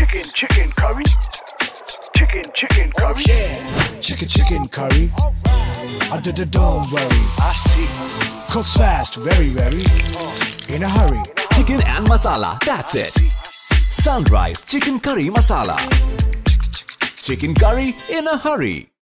chicken curry. Chicken curry. Chicken curry. Don't worry. I see. Cooks fast, very. In a hurry. Chicken and masala, that's it. Sunrise Chicken Curry Masala. Chicken curry in a hurry.